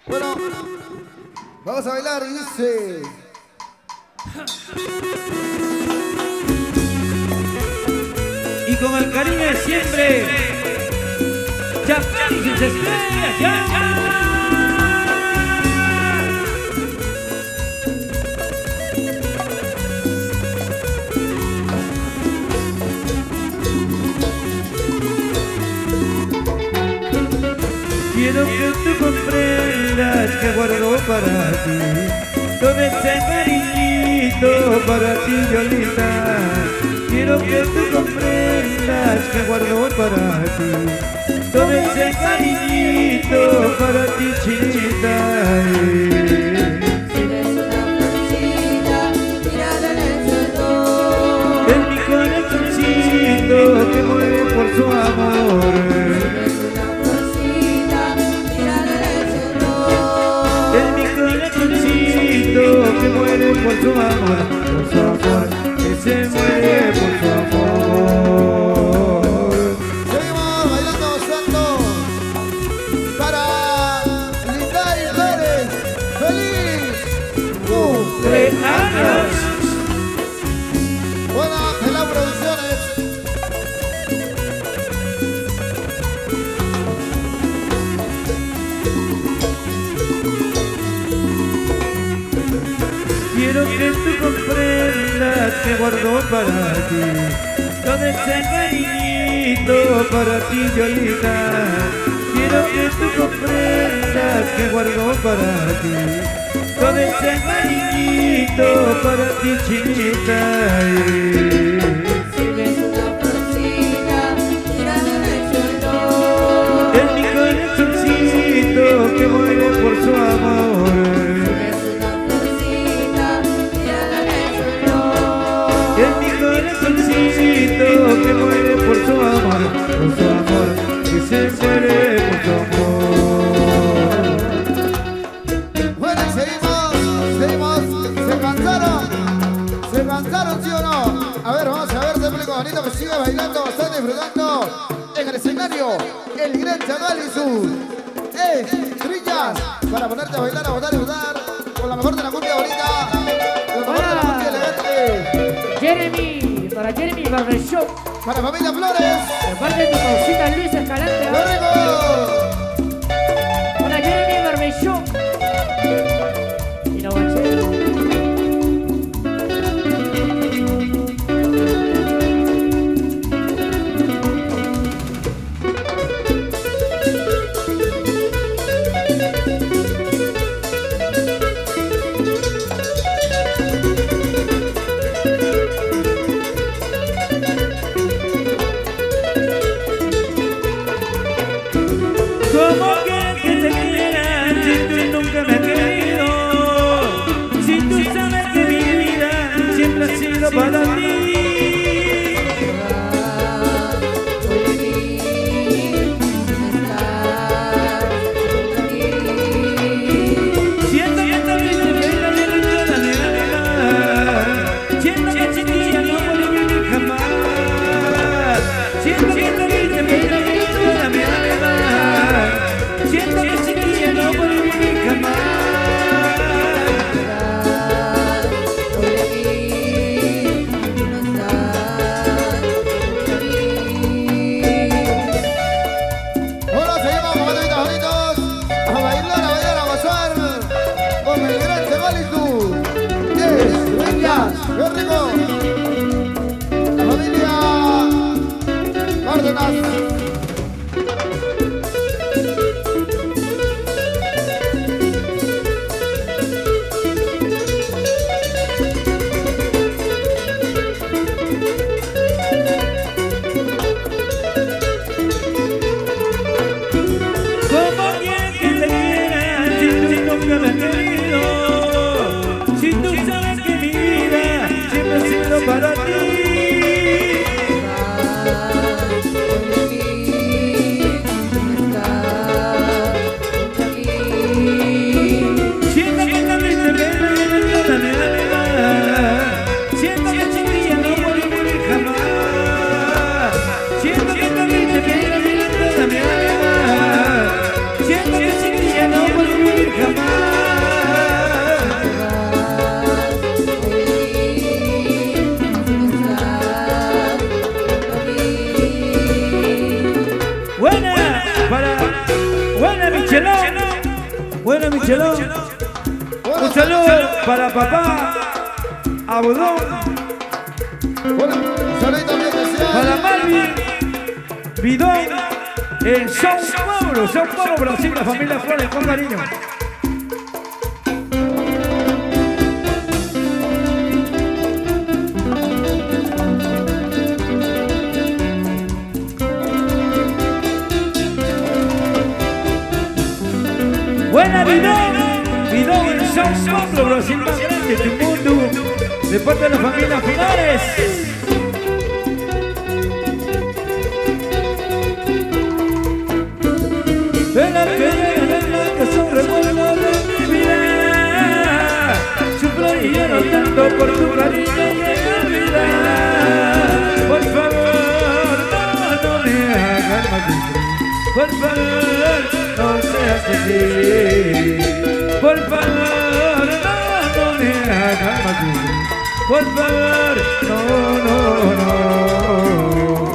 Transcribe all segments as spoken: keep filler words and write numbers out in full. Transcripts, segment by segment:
Bueno, vamos a bailar y dice... Y con el Caribe siempre, Chapán y sus estrellas, ya, ya. Quiero que tú comprendas que guardo para ti todo ese cariñito para ti, Yolita. Quiero que tú comprendas que guardo para ti todo ese cariñito para ti, Chinita. Si ves una florcita, mírala en el suelo. Es mi corazoncito que muere por su amor. Que muere por su amor, por su amor, que se muere por su amor. Seguimos bailando santos para Linday Pérez. ¡Feliz cumpleaños! Buena en las producciones. Quiero que tú comprendas que guardo para ti todo ese cariñito para ti, Yolita. Quiero que tú comprendas que guardo para ti todo ese cariñito para ti, Chinita. Si ves una florcita, mírala en el suelo. Es mi corazoncito que muere por su amor. Que muere por su amor, por su amor, que se muere por su amor. Bueno, seguimos, seguimos. ¿Se cansaron? ¿Se cansaron, sí o no? A ver, vamos a ver este público bonito que sigue bailando, está disfrutando en el escenario. El gran chaval y su eh, trillas para ponerte a bailar, a votar y votar con la mejor de la cumbia bonita, la mejor de la cumbia elegante. Jeremy, para Jeremy Barbershop, Para Familia Flores. de parte de tu pausita Luis Escalante. ¡Qué rico! Para Jeremy Barbershop. Y la guachera. ¿Cómo quieres que te quiera si tú nunca me has querido? Si tú sabes que mi vida siempre ha sido para ti. Siento que te viste pena de la vida de la vida. Siento que chiquilla no puede vivir jamás. Siento que te viste pena de la vida. Siento que chiquilla no puede vivir jamás. Ahora seguimos con bonitos bonitos. A bailar, a bailar, a gozar. Con el gran chaval y su diez trillas. ¡Qué rico! La familia Cárdenas. ¿Cómo quieres que te quiera si tú nunca me has querido? Si tú sabes que mi vida siempre ha sido para ti. Siento que también te ves en la vida. Siento que chiquilla no puede vivir jamás. Siento que también te ves en la vida. Siento que chiquilla no puede vivir jamás. Buena, Michelón. Bueno, Un saludo para papá Abudón, Bueno, saludo también especial. para Marvin Bidón en São Paulo, São Paulo, Brasil, la familia Flores, con cariño. Buena Bidón, Bidón en São Paulo, Brasil, más grande del mundo, de parte de la familia Flores. Ven a que que son recuerdos de mi vida. Sufro y lloro tanto por tu cariño que me vida. Por favor, no, no me hagas más sufrir. Por favor, no seas así. Por favor, no, no me hagas más sufrir. Por favor, no, no, no.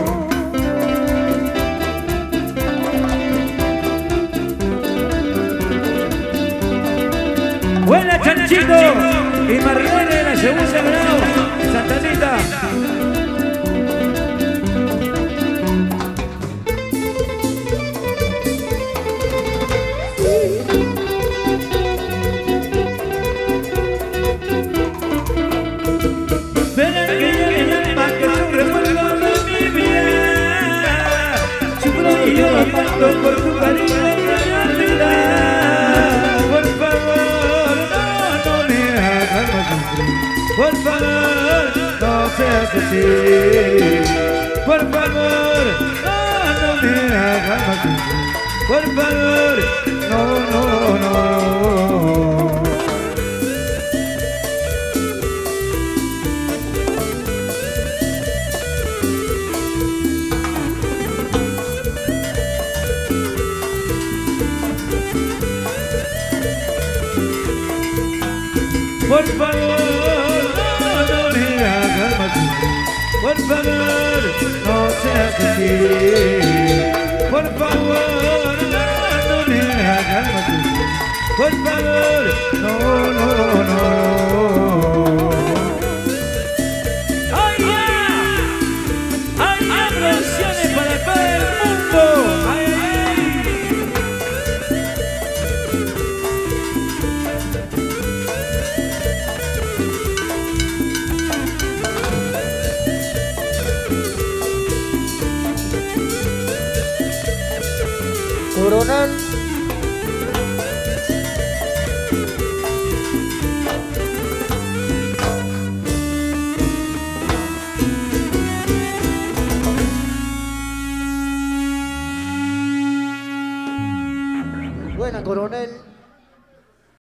Buena, Chanchito y Marlene de la segunda grado, Santa Anita. Ven que llegue el alma que es un recuerdo de mi vida. Sufro y lloro tanto por tu cariño que me olvidar. Por favor, no, no me hagas más sufrir. Por favor, no seas así. Por favor, no, no me hagas más sufrir. Por favor, no, no, no. Por favor, no, no me hagas más sufrir. Por favor, no seas así. Por favor, no, no me hagas más sufrir. Por favor, no, no, no. ¡Ay, ya! ¡Ay, ya! Producciones para todo el mundo. ¡Ay, ay! Coronel. Buena, Coronel.